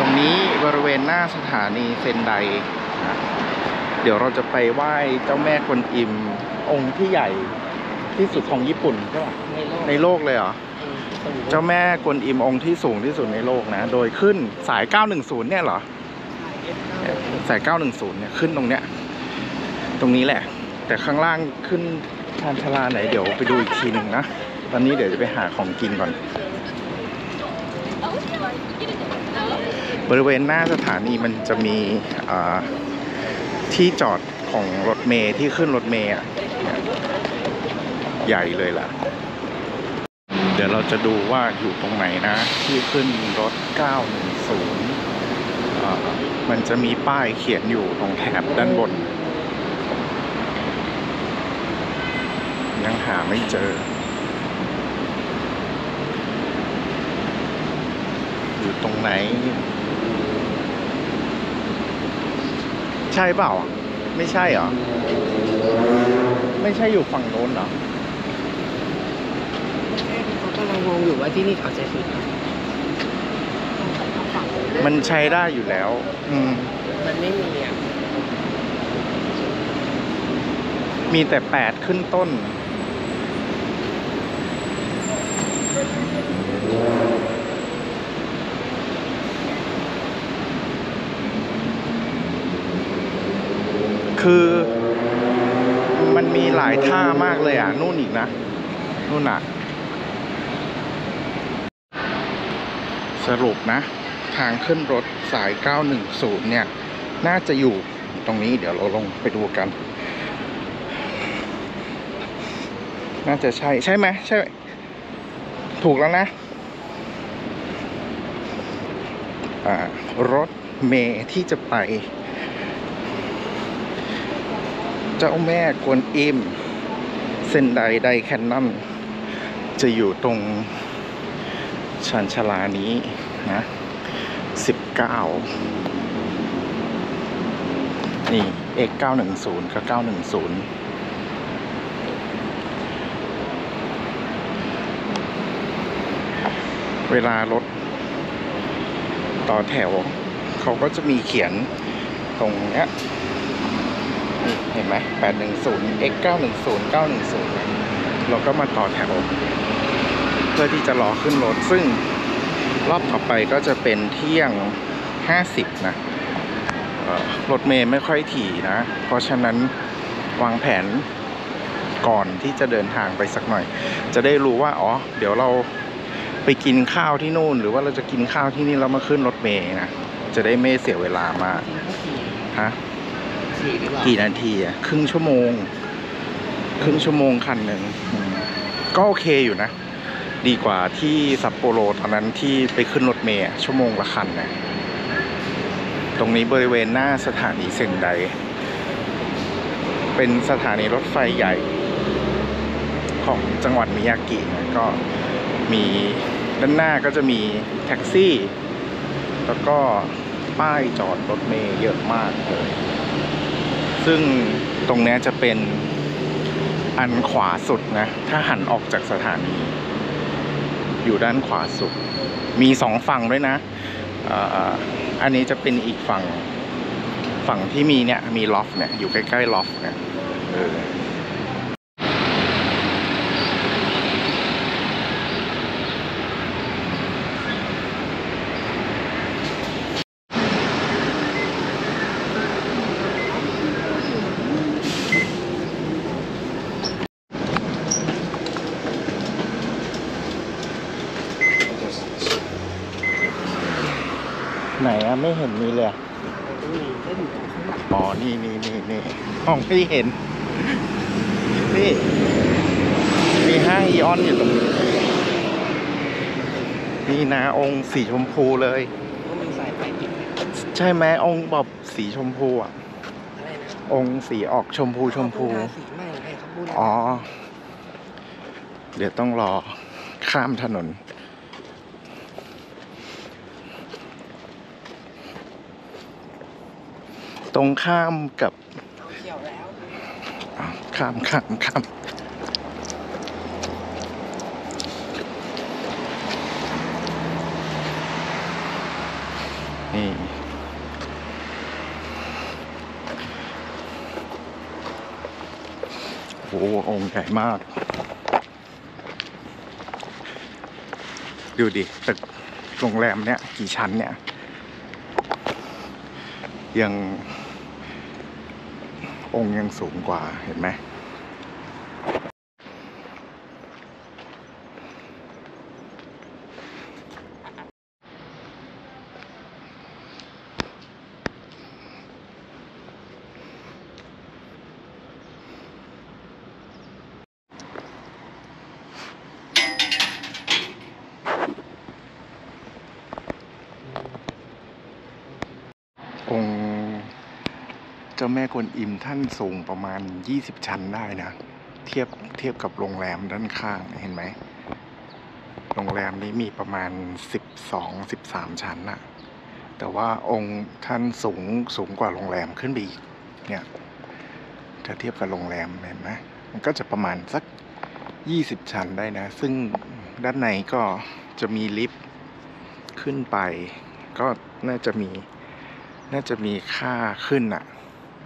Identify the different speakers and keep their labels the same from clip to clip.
Speaker 1: รงนี้บริเวณหน้าสถานีเซนไดนะเดี๋ยวเราจะไปไหว้เจ้าแม่กวนอิมองค์ที่ใหญ่ที่สุดของญี่ปุ่นใช่ไหมในโลกเลยเหรอเจ้าแม่กวนอิมองค์ที่สูงที่สุดในโลกนะโดยขึ้นสาย910เนี่ยเหรอสาย910เนี่ยขึ้นตรงเนี้ยตรงนี้แหละแต่ข้างล่างขึ้นชานชาลาไหนเดี๋ยวไปดูอีกทีหนึ่งนะตอนนี้เดี๋ยวจะไปหาของกินก่อนบริเวณหน้าสถานีมันจะมีที่จอดของรถเมล์ที่ขึ้นรถเมล์ใหญ่เลยล่ะเดี๋ยวเราจะดูว่าอยู่ตรงไหนนะที่ขึ้นรถ910มันจะมีป้ายเขียนอยู่ตรงแถบด้านบนยังหาไม่เจออยู่ตรงไหนใช่เปล่าไม่ใช่เหรอไม่ใช่อยู่ฝั่งโน้นเหรอ
Speaker 2: เขากำลังงงอยู่ว่าที่นี่เขาจะผิด
Speaker 1: มันใช้ได้อยู่แล้ว
Speaker 2: มันไม่มีอ่ะ
Speaker 1: มีแต่8ขึ้นต้นคือมันมีหลายท่ามากเลยอ่ะนู่นอีกนะนู่นอ่ะสรุปนะทางขึ้นรถสาย910เนี่ยน่าจะอยู่ตรงนี้เดี๋ยวเราลงไปดูกันน่าจะใช่ไหมใช่ถูกแล้วนะรถเมล์ที่จะไปเจ้าแม่กวนอิมเซนไดไดแคนนอนจะอยู่ตรงชานชาลานี้นะ19นี่ X910 กับ910เวลารถต่อแถวเขาก็จะมีเขียนตรงเนี้ยนี่เห็นไหม810 X910 910เราก็มาต่อแถวเพื่อที่จะรอขึ้นรถซึ่งรอบต่อไปก็จะเป็นเที่ยง50นะรถเมล์ไม่ค่อยถี่นะเพราะฉะนั้นวางแผนก่อนที่จะเดินทางไปสักหน่อยจะได้รู้ว่าอ๋อเดี๋ยวเราไปกินข้าวที่นู่นหรือว่าเราจะกินข้าวที่นี่แล้วมาขึ้นรถเมล์นะจะได้ไม่เสียเวลามากฮะกี่นาทีอ่ะครึ่งชั่วโมงคันหนึ่งก็โอเคอยู่นะดีกว่าที่ซัปโปโรตอนนั้นที่ไปขึ้นรถเมล์ชั่วโมงละคันนะตรงนี้บริเวณหน้าสถานีเซนไดเป็นสถานีรถไฟใหญ่ของจังหวัดมิยากินะก็มีด้านหน้าก็จะมีแท็กซี่แล้วก็ป้ายจอดรถเมล์เยอะมากเลยซึ่งตรงนี้จะเป็นอันขวาสุดนะถ้าหันออกจากสถานีอยู่ด้านขวาสุดมี2ฝั่งด้วยนะอันนี้จะเป็นอีกฝั่งที่มีเนี่ยมีล็อฟเนี่ยอยู่ใกล้ๆล็อฟเนี่ยไหนอะไม่เห็นมีเลยอ๋อนี่ห้องไม่เห็นนี่มีห้างอีออนอยู่ตรงนี้นี่นะองค์สีชมพูเลยใช่ไหมองค์แบบสีชมพูอ่ะองค์สีออกชมพูอ๋อเดี๋ยวต้องรอข้ามถนนตรงข้ามกับข้ามนี่โอ้องค์ใหญ่มากดูดิตึกโรงแรมเนี่ยกี่ชั้นเนี่ยยังองค์ยังสูงกว่าเห็นไหมองค์เจ้าแม่กวนอิมท่านสูงประมาณ20ชั้นได้นะเทียบกับโรงแรมด้านข้างเห็นไหมโรงแรมนี้มีประมาณ12-13ชั้นน่ะแต่ว่าองค์ท่านสูงกว่าโรงแรมขึ้นไปอีกเนี่ยถ้าเทียบกับโรงแรมเห็นไหมมันก็จะประมาณสัก20ชั้นได้นะซึ่งด้านในก็จะมีลิฟต์ขึ้นไปก็น่าจะมีค่าขึ้นอ่ะ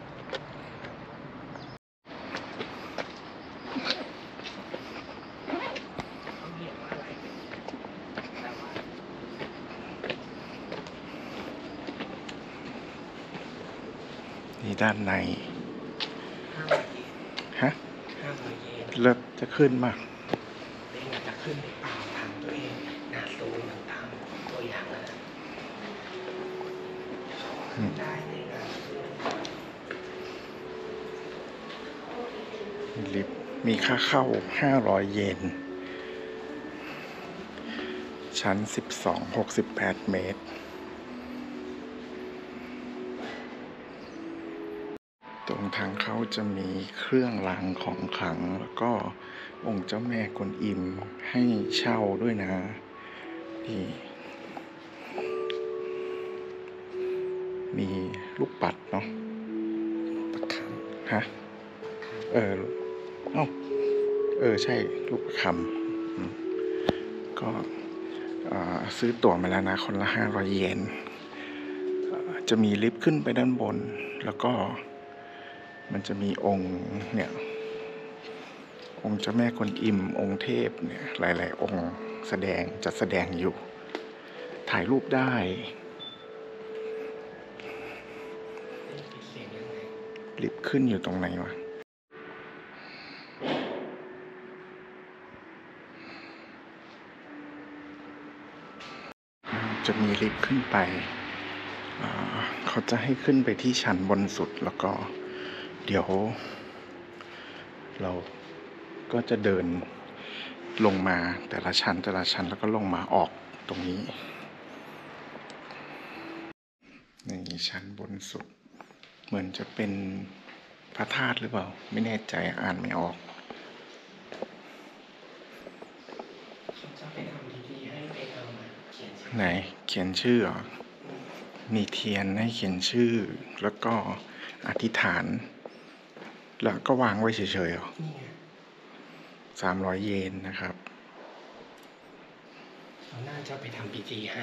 Speaker 1: นี่ด้านในฮะ
Speaker 2: 500 เยน
Speaker 1: เลิศจะขึ้นมา
Speaker 2: เองอาจจะขึ้นไปเปล่าทางตัวเองหน้าสูงเหมือนตามตัวอย่างนะขึ้นได้ในงาน
Speaker 1: ลิฟต์มีค่าเข้า500 เยนชั้น12 68 เมตรตรงทางเข้าจะมีเครื่องรางของขลังแล้วก็องค์เจ้าแม่กวนอิมให้เช่าด้วยนะนี่มีลูกปัดเนาะ
Speaker 2: ประค
Speaker 1: ฮะเอ้าใช่ลูกประคำก็ซื้อตั๋วมาแล้วนะคนละ500 เยนจะมีลิฟต์ขึ้นไปด้านบนแล้วก็มันจะมีองค์เนี่ยองค์เจ้าแม่กวนอิมองค์เทพเนี่ยหลายๆองค์จัดแสดงอยู่ถ่ายรูปได้ลิฟต์ขึ้นอยู่ตรงไหนวะจะมีลิฟต์ขึ้นไปเขาจะให้ขึ้นไปที่ชั้นบนสุดแล้วก็เดี๋ยวเราก็จะเดินลงมาแต่ละชั้นแล้วก็ลงมาออกตรงนี้ในชั้นบนสุดเหมือนจะเป็นพระธาตุหรือเปล่าไม่แน่ใจอ่านไม่ออก
Speaker 2: จะไปทำดีๆให้ไปเอามาเขียนชื่อ
Speaker 1: ไหนเขียนชื่อเหรอมีเทียนให้เขียนชื่อแล้วก็อธิษฐานแล้วก็วางไว้เฉยๆเหรอ300 เยนนะครับ
Speaker 2: เราน่าจะไปทำพิธีให้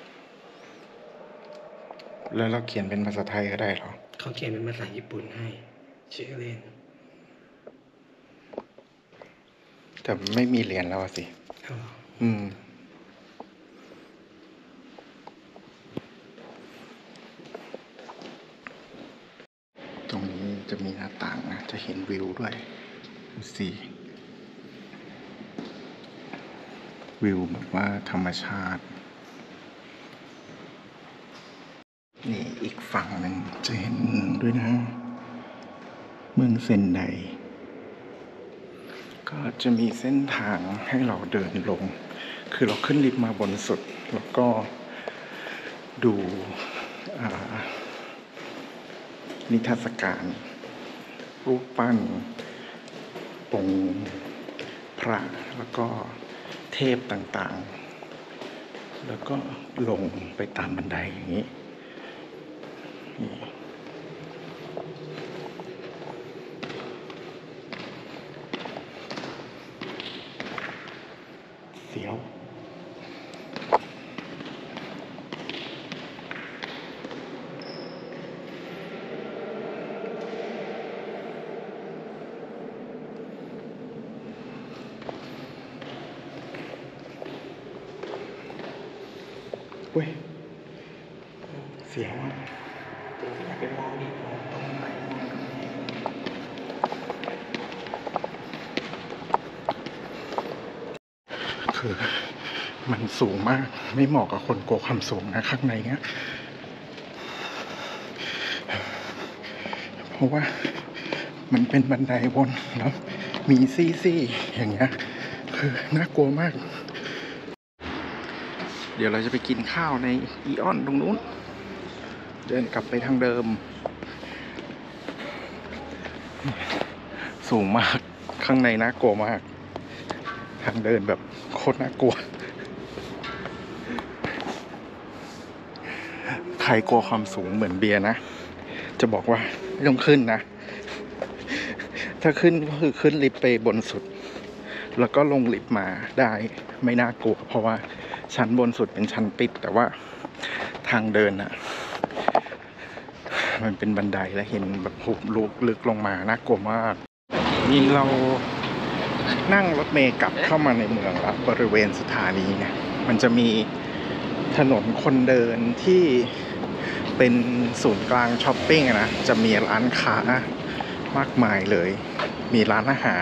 Speaker 1: แล้วเราเขียนเป็นภาษาไทยก็ได้เหรอ
Speaker 2: เขาเขียนเป็นภาษาญี่ปุ่นให้ชื่อเล่น
Speaker 1: แต่ไม่มีเหรียญแล้วสิตรงนี้จะมีหน้าต่างนะจะเห็นวิวด้วยดูสิวิวแบบว่าธรรมชาตินี่อีกฝั่งหนึ่งจะเห็นเมืองด้วยนะเมืองเซนไดก็จะมีเส้นทางให้เราเดินลงคือเราขึ้นลิฟต์มาบนสุดแล้วก็ดูนิทรรศการรูปปั้นองค์พระแล้วก็เทพต่างๆแล้วก็ลงไปตามบันไดอย่างนี้เสียวอุ้ยเสียวอ่ะ
Speaker 2: จริงๆอยากไปมองดิมองตรงไหนมองตรงนี้
Speaker 1: คือมันสูงมากไม่เหมาะกับคนกลัวความสูงนะข้างในเนี้ยเพราะว่ามันเป็นบันไดวนแล้วมีซี่ๆอย่างเงี้ยคือน่ากลัวมากเดี๋ยวเราจะไปกินข้าวในอีออนตรงนู้นเดินกลับไปทางเดิมสูงมากข้างในน่ากลัวมากทางเดินแบบโคตรน่ากลัวใครกลัวความสูงเหมือนเบียร์นะจะบอกว่าไม่ต้องขึ้นนะถ้าขึ้นก็คือขึ้นลิฟต์ไปบนสุดแล้วก็ลงลิฟต์มาได้ไม่น่ากลัวเพราะว่าชั้นบนสุดเป็นชั้นปิดแต่ว่าทางเดินอะมันเป็นบันไดและเห็นแบบหุบลุกลึกลงมาน่ากลัวมากนี่เรานั่งรถเมล์กลับเข้ามาในเมืองแล้วบริเวณสถานีเนี่ยมันจะมีถนนคนเดินที่เป็นศูนย์กลางช้อปปิ้งนะจะมีร้านค้ามากมายเลยมีร้านอาหาร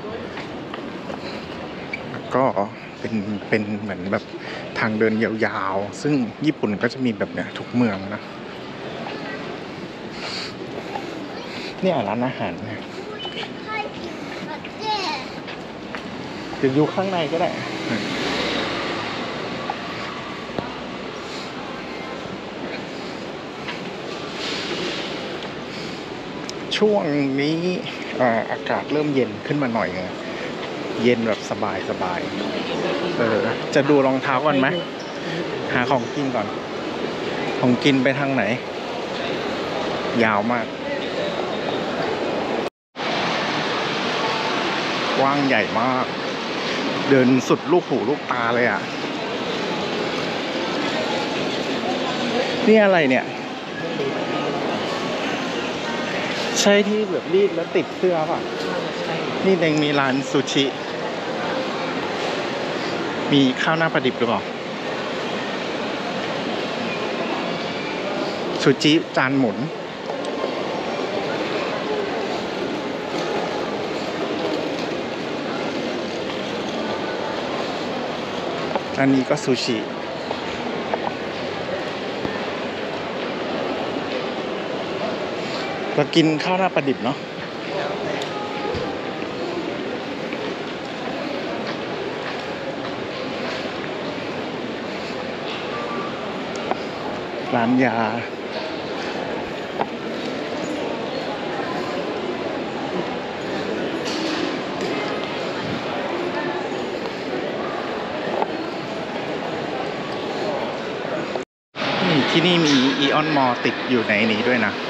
Speaker 1: แล้วก็เป็นเหมือนแบบทางเดินยาวๆซึ่งญี่ปุ่นก็จะมีแบบเนี้ยทุกเมืองนะเนี่ยร้านอาหารเนี่ยจะอยู่ข้างในก็ได้ช่วงนี้อากาศเริ่มเย็นขึ้นมาหน่อยนะเย็นแบบสบายจะดูรองเท้าก่อนไหมหาของกินก่อนของกินไปทางไหนยาวมากกว้างใหญ่มากเดินสุดลูกหูลูกตาเลยอ่ะนี่อะไรเนี่ยใช่ที่แบบรีดแล้วติดเสื้อป่ะนี่เองมีร้านซูชิมีข้าวหน้าปลาดิบหรือเปล่าซูชิจานหมุนอันนี้ก็ซูชิเรากินข้าวหน้าปลาดิบเนาะร้านยาที่นี่มีอีออนมอลติดอยู่ในนี้ด้วยนะ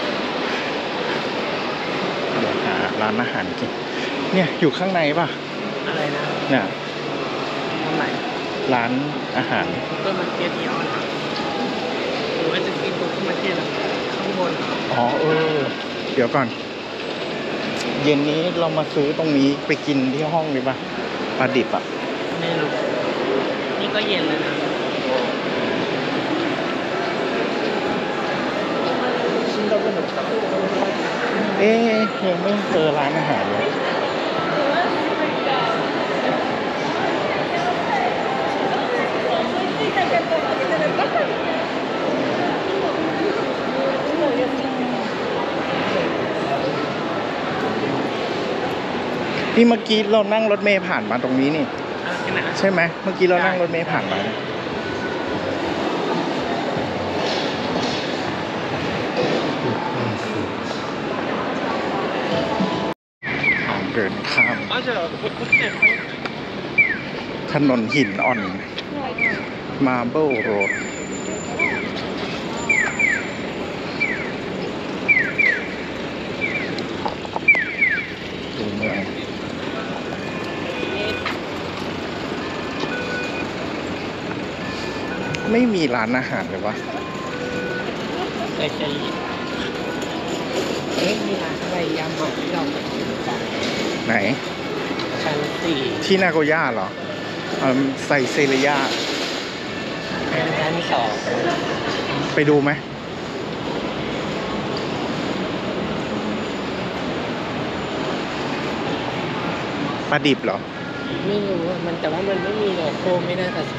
Speaker 1: เดี๋ยวหาร้านอาหารกินเนี่ยอยู่ข้างในป่ะ
Speaker 2: อะไรนะ
Speaker 1: เนี่ย
Speaker 2: ทำไม
Speaker 1: ร้านอาหาร
Speaker 2: ก็มาเก็ตอีออนหรือว่าจะกินตัวมาเก็ตข้างบน
Speaker 1: อ๋อเดี๋ยวก่อนเย็นนี้เรามาซื้อตรงนี้ไปกินที่ห้องดีป่ะปลาดิบอ่ะ
Speaker 2: ไม่รู้นี่ก็เย็นแล้วนะ
Speaker 1: ยังไม่เจอร้านอาหารเลยนี่เมื่อกี้เรานั่งรถเมล์ผ่านมาตรงนี้นี่ใช่ไหมเมื่อกี้เรานั่งรถเมล์ผ่านมาเดินข้ามถนนหินอ่อน Marble Road ดูเมืองไม่มีร้านอาหารเลยวะ
Speaker 2: มีร้านอะไรยำหม่ที่เรา
Speaker 1: ไหน
Speaker 2: ชั้น4
Speaker 1: ที่นาโกย่าเหรอไซเซเรีย
Speaker 2: ร้านนี้ 2
Speaker 1: ไปดูไหมปลาดิบเหรอ
Speaker 2: ไม่รู้ว่ามันแต่ว่ามันไม่มีโลโก้ไม่น่าจะใช่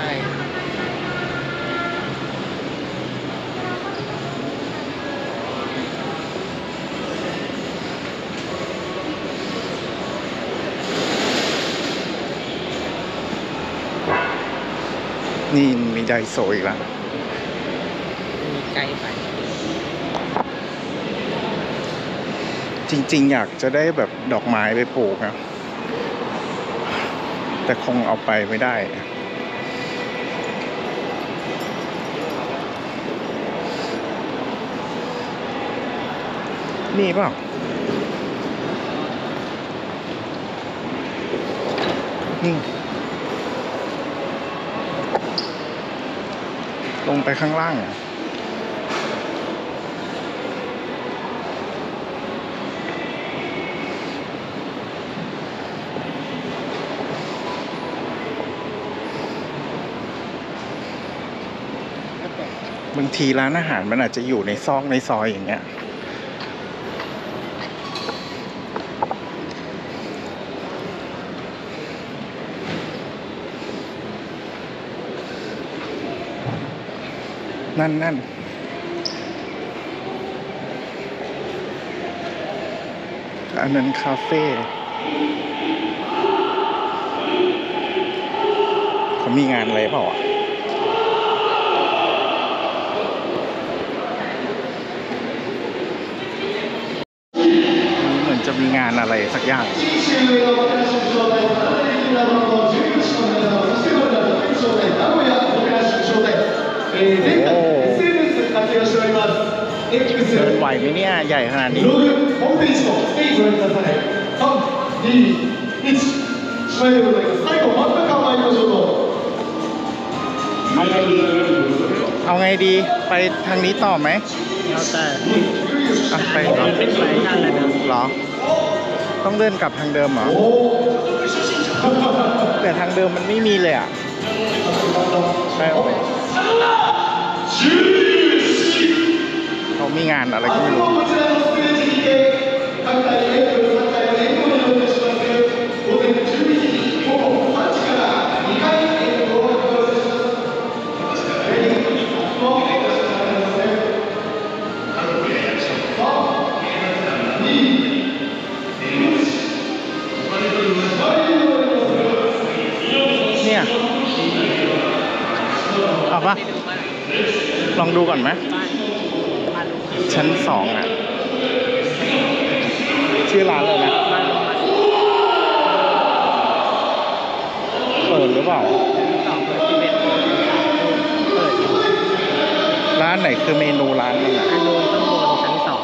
Speaker 1: นี่มีไดโซอีกแล้ว
Speaker 2: มีไกลไป
Speaker 1: จริงๆอยากจะได้แบบดอกไม้ไปปลูกนะแต่คงเอาไปไม่ได้ นี่เปล่านี่ลงไปข้างล่างอ่ะบางทีร้านอาหารมันอาจจะอยู่ในซอกในซอยอย่างเงี้ยนั่นอันนั้นคาเฟ่เขามีงานอะไรเปล่าอ่ะเหมือนจะมีงานอะไรสักอย่างโอ้เดินไหวไหมเนี่ยใหญ่ขนาดนี้เอาไงดีไปทางนี้ต่อไหม
Speaker 2: แล้วแต่
Speaker 1: ไป
Speaker 2: มันเป็นสายทางเลยนะ
Speaker 1: เหรอต้องเดินกลับทางเดิมเหรอแต่ทางเดิมมันไม่มีเลยอ่ะไปเขามีงานอะไรก็ไม่รู้เนี่ยเอาปะลองดูก่อนไหมชั้น 2อ่ะชื่อร้านเลยนะเปิดหรือเปล่าร้านไหนคือเมนูร้านมันอ่ะ
Speaker 2: อันนู้นต้องบนชั้น 2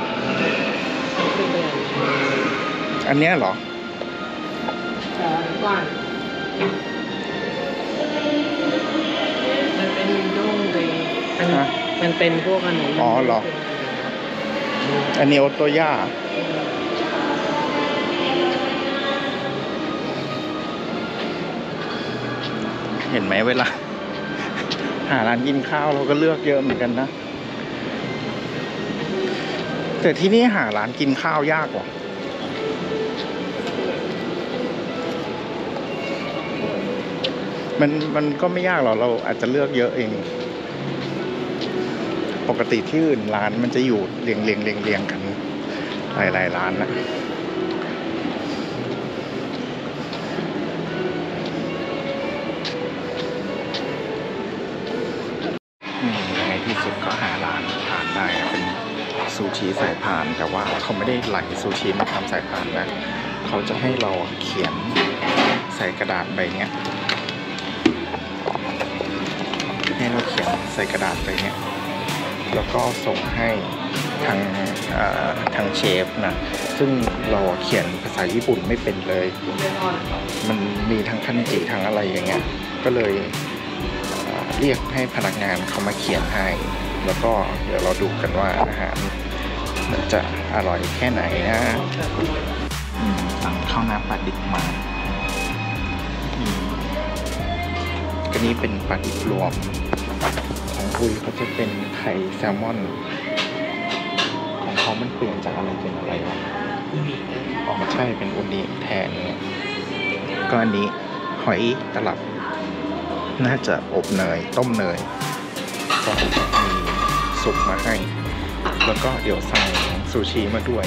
Speaker 1: อันเนี้ยเหรอ
Speaker 2: กว้างมันเป็นด้งเลยมันเป็นพวกขนม
Speaker 1: อ๋อเหรอ อันนี้โอโตย่าเห็นไหมเวลา หาร้านกินข้าวเราก็เลือกเยอะเหมือนกันนะ แต่ที่นี่หาร้านกินข้าวยากกว่ามันก็ไม่ยากหรอกเราอาจจะเลือกเยอะเอง ปกติที่อื่นร้านมันจะอยู่เรียงกันหลายร้านนะในที่สุดก็หาร้านทานได้เป็นซูชิสายพานแต่ว่าเขาไม่ได้ไหลซูชิมาทำสายพานนะเขาจะให้เราเขียนใส่กระดาษใบเนี้ยให้เราเขียนใส่กระดาษใบเนี้ยแล้วก็ส่งให้ทางเชฟนะซึ่งเราเขียนภาษาญี่ปุ่นไม่เป็นเลยมันมีทั้งคันจิทั้งอะไรอย่างเงี้ยก็เลยเรียกให้พนักงานเขามาเขียนให้แล้วก็เดี๋ยวเราดูกันว่าอาหารมันจะอร่อยแค่ไหนนะสั่งข้าวหน้าปลาดิบมาก็นี้เป็นปลาดิบรวมอุยเขาจะเป็นไข่แซลมอน ของเขามันเปลี่ยนจากอะไรเป็นอะไรวะ
Speaker 2: อุนิ
Speaker 1: ออกมาใช่เป็นอุนิแทนเนี่ยก็อันนี้หอยตลับ น่าจะอบเนยต้มเนยก็มีสุกมาให้ แล้วก็เดี๋ยวสั่งซูชิมาด้วย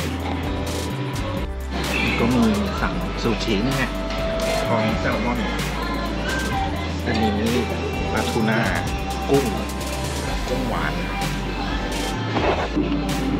Speaker 1: ก็มีสั่งซูชินี่ไงท้องแซลมอน อันนี้ปลาทูน่ากุ้งหวาน